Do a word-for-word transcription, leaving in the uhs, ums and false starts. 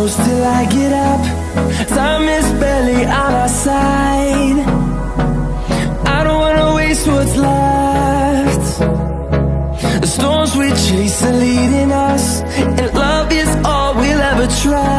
close till I get up. Time is barely on our side. I don't wanna waste what's left. The storms we chase are leading us, and love is all we'll ever try.